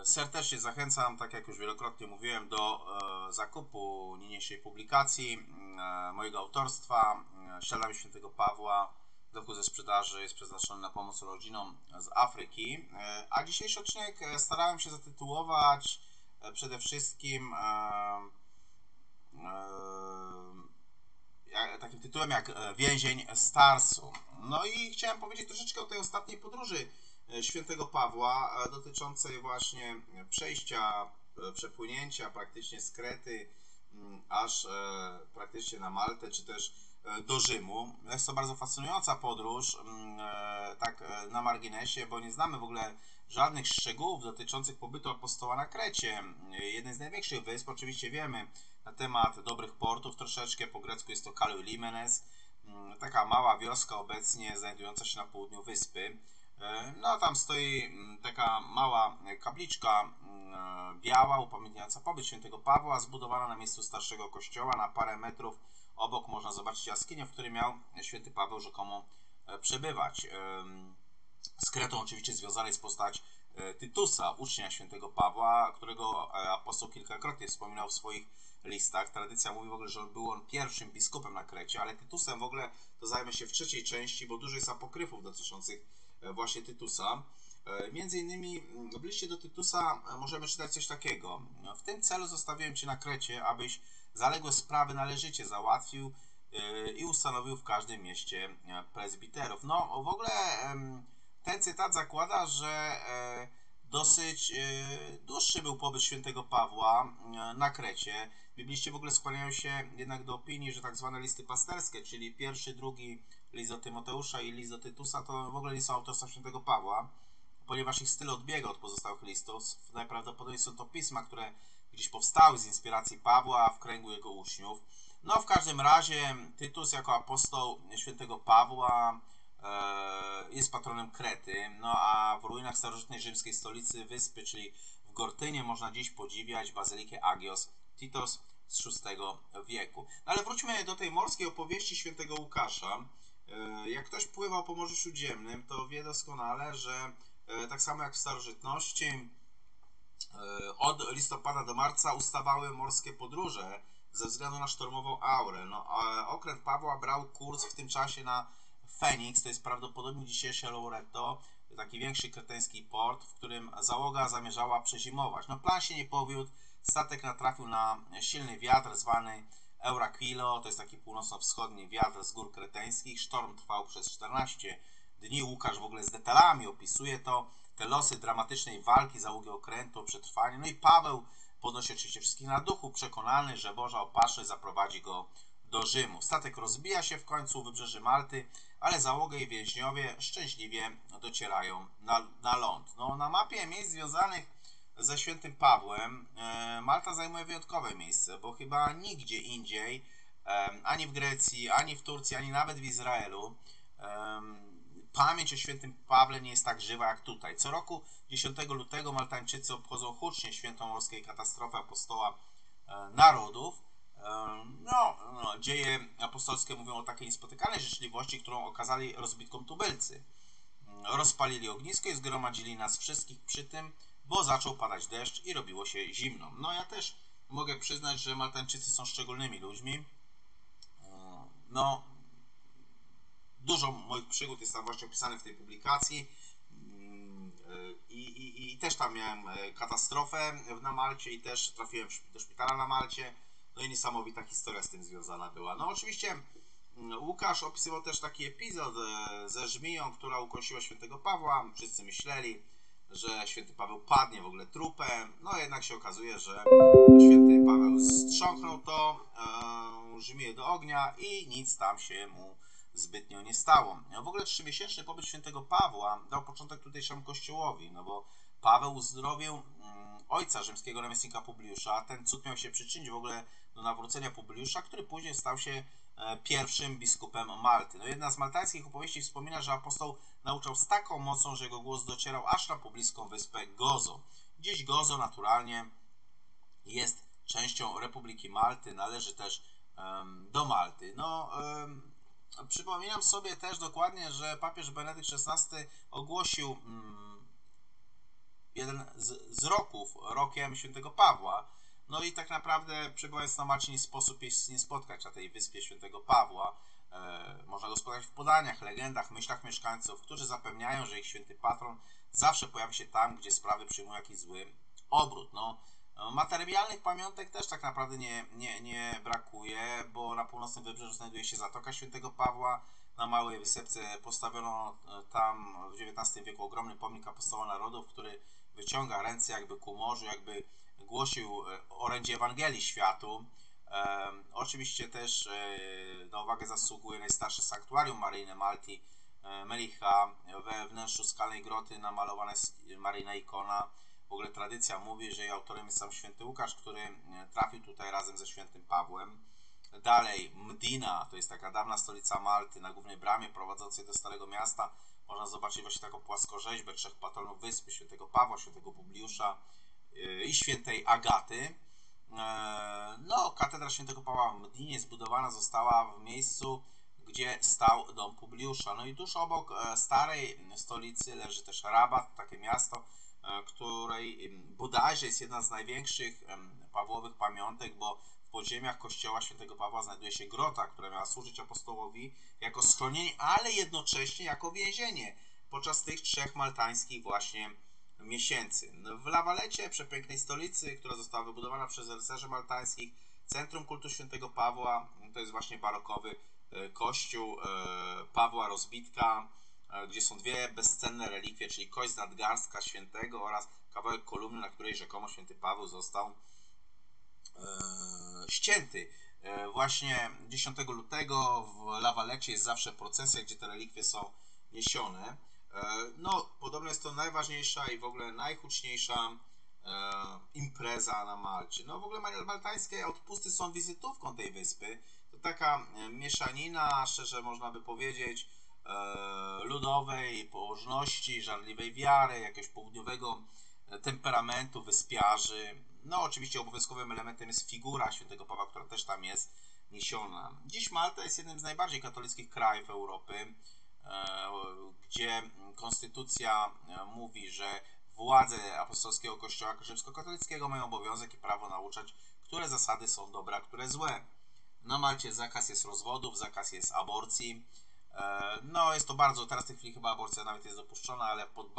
Serdecznie zachęcam, tak jak już wielokrotnie mówiłem, do zakupu niniejszej publikacji mojego autorstwa Śladami Świętego Pawła. Dochód ze sprzedaży jest przeznaczony na pomoc rodzinom z Afryki. A dzisiejszy odcinek starałem się zatytułować przede wszystkim takim tytułem jak Więzień z Tarsu. No i chciałem powiedzieć troszeczkę o tej ostatniej podróży Świętego Pawła dotyczącej właśnie przejścia, przepłynięcia praktycznie z Krety aż praktycznie na Maltę, czy też do Rzymu. Jest to bardzo fascynująca podróż, tak na marginesie, bo nie znamy w ogóle żadnych szczegółów dotyczących pobytu apostoła na Krecie. Jeden z największych wysp, oczywiście wiemy na temat dobrych portów troszeczkę, po grecku jest to Kaloi Limenes, taka mała wioska obecnie znajdująca się na południu wyspy. No tam stoi taka mała kapliczka biała, upamiętniająca pobyt Świętego Pawła, zbudowana na miejscu starszego kościoła. Na parę metrów obok można zobaczyć jaskinię, w której miał Święty Paweł rzekomo przebywać. Z Kretą oczywiście związana jest postać Tytusa, ucznia Świętego Pawła, którego apostoł kilkakrotnie wspominał w swoich listach. Tradycja mówi w ogóle, że był on pierwszym biskupem na Krecie, ale Tytusem w ogóle to zajmę się w trzeciej części, bo dużo jest apokryfów dotyczących właśnie Tytusa. Między innymi w liście do Tytusa możemy czytać coś takiego. W tym celu zostawiłem Cię na Krecie, abyś zaległe sprawy należycie załatwił i ustanowił w każdym mieście prezbiterów. No w ogóle ten cytat zakłada, że dosyć dłuższy był pobyt Świętego Pawła na Krecie. Bibliści w ogóle skłaniają się jednak do opinii, że tak zwane listy pasterskie, czyli pierwszy, drugi list do Tymoteusza i list do Tytusa, to w ogóle nie są autorstwa Świętego Pawła, ponieważ ich styl odbiega od pozostałych listów. Najprawdopodobniej są to pisma, które gdzieś powstały z inspiracji Pawła w kręgu jego uczniów. No w każdym razie Tytus jako apostoł Świętego Pawła jest patronem Krety, no a w ruinach starożytnej rzymskiej stolicy wyspy, czyli w Gortynie, można dziś podziwiać bazylikę Agios Titos z VI wieku. No ale wróćmy do tej morskiej opowieści Świętego Łukasza. Jak ktoś pływał po Morzu Śródziemnym, to wie doskonale, że tak samo jak w starożytności od listopada do marca ustawały morskie podróże ze względu na sztormową aurę. No, okręt Pawła brał kurs w tym czasie na Feniks, to jest prawdopodobnie dzisiejsze Loreto, taki większy kreteński port, w którym załoga zamierzała przezimować. No plan się nie powiódł, statek natrafił na silny wiatr zwany Euraquilo, to jest taki północno-wschodni wiatr z gór kreteńskich. Sztorm trwał przez 14 dni. Łukasz w ogóle z detalami opisuje to, te losy dramatycznej walki załogi okrętu o przetrwanie. No i Paweł podnosi oczywiście wszystkich na duchu, przekonany, że Boża opatrzność zaprowadzi go do Rzymu. Statek rozbija się w końcu u wybrzeży Malty, ale załoga i więźniowie szczęśliwie docierają na ląd. No, na mapie miejsc związanych ze Świętym Pawłem Malta zajmuje wyjątkowe miejsce, bo chyba nigdzie indziej, ani w Grecji, ani w Turcji, ani nawet w Izraelu pamięć o Świętym Pawle nie jest tak żywa jak tutaj. Co roku 10 lutego Maltańczycy obchodzą hucznie świętą morskiej katastrofy apostoła narodów. Dzieje apostolskie mówią o takiej niespotykanej życzliwości, którą okazali rozbitkom tubylcy. Rozpalili ognisko i zgromadzili nas wszystkich przy tym, bo zaczął padać deszcz i robiło się zimno. No ja też mogę przyznać, że Maltańczycy są szczególnymi ludźmi. No, dużo moich przygód jest tam właśnie opisane w tej publikacji i też tam miałem katastrofę na Malcie i też trafiłem do szpitala na Malcie. No i niesamowita historia z tym związana była. No oczywiście Łukasz opisywał też taki epizod ze żmiją, która ukąsiła Świętego Pawła. Wszyscy myśleli, że Święty Paweł padnie w ogóle trupem. No jednak się okazuje, że Święty Paweł strząknął to żmiję do ognia i nic tam się mu zbytnio nie stało. W ogóle 3-miesięczny pobyt Świętego Pawła dał początek tutejszemu kościołowi, no bo Paweł uzdrowił ojca rzymskiego namiestnika Publiusza. Ten cud miał się przyczynić w ogóle do nawrócenia Publiusza, który później stał się pierwszym biskupem Malty. No jedna z maltańskich opowieści wspomina, że apostoł nauczał z taką mocą, że jego głos docierał aż na pobliską wyspę Gozo. Dziś Gozo naturalnie jest częścią Republiki Malty, należy też do Malty. No, przypominam sobie też dokładnie, że papież Benedykt XVI ogłosił jeden z rokiem świętego Pawła. No i tak naprawdę przebywając na Malcie nie sposób jest nie spotkać na tej wyspie świętego Pawła. Można go spotkać w podaniach, legendach, myślach mieszkańców, którzy zapewniają, że ich święty patron zawsze pojawi się tam, gdzie sprawy przyjmują jakiś zły obrót. No, materialnych pamiątek też tak naprawdę nie brakuje, bo na północnym wybrzeżu znajduje się Zatoka Świętego Pawła. Na małej wysepce postawiono tam w XIX wieku ogromny pomnik Apostoła Narodów, który wyciąga ręce jakby ku morzu, jakby głosił orędzie Ewangelii światu. Oczywiście też na uwagę zasługuje najstarsze sanktuarium maryjne Malti Melicha. We wnętrzu skalnej groty namalowana jest maryjna ikona. W ogóle tradycja mówi, że jej autorem jest sam święty Łukasz, który trafił tutaj razem ze świętym Pawłem. Dalej Mdina, to jest taka dawna stolica Malty, na głównej bramie prowadzącej do Starego Miasta można zobaczyć właśnie taką płaskorzeźbę trzech patronów wyspy, świętego Pawła, świętego Publiusza i świętej Agaty. No, katedra świętego Pawła w Mdinie zbudowana została w miejscu, gdzie stał dom Publiusza. No i tuż obok starej stolicy leży też Rabat, takie miasto, której bodajże jest jedna z największych Pawłowych pamiątek, bo w podziemiach kościoła świętego Pawła znajduje się grota, która miała służyć apostołowi jako schronienie, ale jednocześnie jako więzienie podczas tych trzech maltańskich właśnie miesięcy. W La Valette, przepięknej stolicy, która została wybudowana przez rycerzy maltańskich, centrum kultu świętego Pawła, to jest właśnie barokowy kościół Pawła Rozbitka, gdzie są dwie bezcenne relikwie, czyli kość z nadgarstka świętego oraz kawałek kolumny, na której rzekomo święty Paweł został ścięty. Właśnie 10 lutego w La Valette jest zawsze procesja, gdzie te relikwie są niesione. No, podobno jest to najważniejsza i w ogóle najhuczniejsza impreza na Malcie. No w ogóle maltańskie odpusty są wizytówką tej wyspy. To taka mieszanina, szczerze można by powiedzieć, ludowej pobożności, żarliwej wiary, jakiegoś południowego temperamentu wyspiarzy. No oczywiście obowiązkowym elementem jest figura świętego Pawła, która też tam jest niesiona. Dziś Malta jest jednym z najbardziej katolickich krajów Europy, gdzie konstytucja mówi, że władze apostolskiego kościoła rzymskokatolickiego mają obowiązek i prawo nauczać, które zasady są dobre, a które złe. Na Malcie zakaz jest rozwodów, zakaz jest aborcji. No jest to bardzo, teraz w tej chwili chyba aborcja nawet jest dopuszczona, ale pod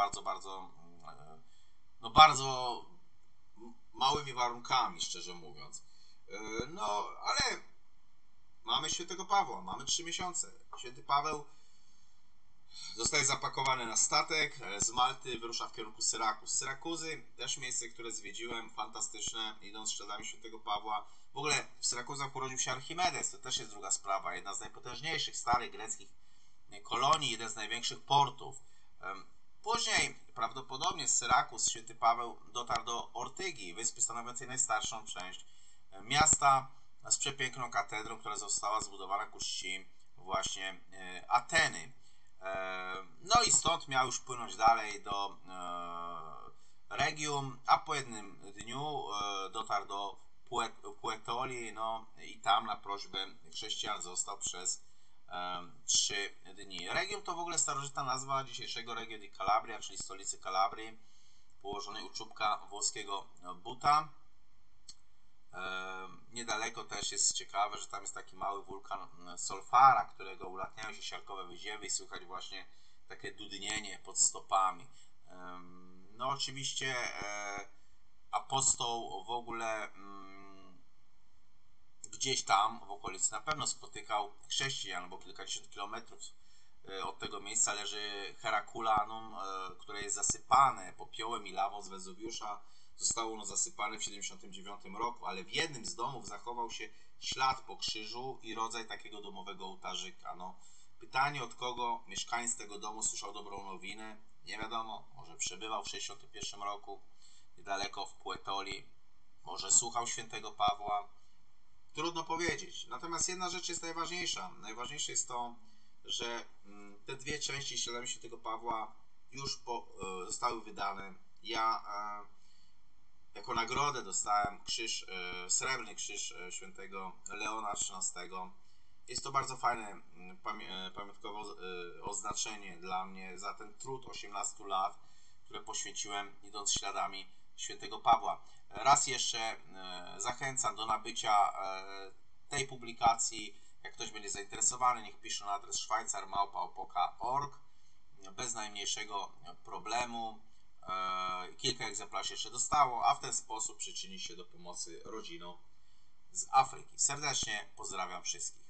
bardzo małymi warunkami, szczerze mówiąc. No, ale mamy świętego Pawła, mamy 3 miesiące. Święty Paweł zostaje zapakowany na statek, z Malty wyrusza w kierunku Syrakus. Syrakuzy, też miejsce, które zwiedziłem, fantastyczne, idąc śladami świętego Pawła. W ogóle w Syrakuzach urodził się Archimedes, to też jest druga sprawa, jedna z najpotężniejszych starych greckich kolonii, jeden z największych portów. Później prawdopodobnie z Syrakus święty Paweł dotarł do Ortygi, wyspy stanowiącej najstarszą część miasta, z przepiękną katedrą, która została zbudowana ku czci właśnie Ateny. No i stąd miał już płynąć dalej do Regium, a po jednym dniu dotarł do Puetoli, no i tam na prośbę chrześcijan został przez 3 dni. Regium to w ogóle starożytna nazwa dzisiejszego Reggio di Calabria, czyli stolicy Kalabrii, położonej u czubka włoskiego Buta. Niedaleko też jest ciekawe, że tam jest taki mały wulkan Solfara, którego ulatniają się siarkowe wyziewy i słychać właśnie takie dudnienie pod stopami. No oczywiście apostoł w ogóle gdzieś tam w okolicy na pewno spotykał chrześcijan, bo kilkadziesiąt kilometrów od tego miejsca leży Herkulanum, które jest zasypane popiołem i lawą z Wezuwiusza. Zostało ono zasypane w 1979 roku, ale w jednym z domów zachował się ślad po krzyżu i rodzaj takiego domowego ołtarzyka. No, pytanie, od kogo mieszkaniec tego domu słyszał dobrą nowinę, nie wiadomo. Może przebywał w 1961 roku niedaleko w Puetoli, może słuchał świętego Pawła. Trudno powiedzieć. Natomiast jedna rzecz jest najważniejsza. Najważniejsze jest to, że te dwie części śladami świętego Pawła już zostały wydane. Ja jako nagrodę dostałem krzyż, srebrny krzyż świętego Leona XIII. Jest to bardzo fajne pamiątkowe oznaczenie dla mnie za ten trud 18 lat. które poświęciłem idąc śladami świętego Pawła. Raz jeszcze zachęcam do nabycia tej publikacji. Jak ktoś będzie zainteresowany, niech pisze na adres szwajcar@opoka.org bez najmniejszego problemu. Kilka egzemplarzy jeszcze dostało, a w ten sposób przyczyni się do pomocy rodzinom z Afryki. Serdecznie pozdrawiam wszystkich.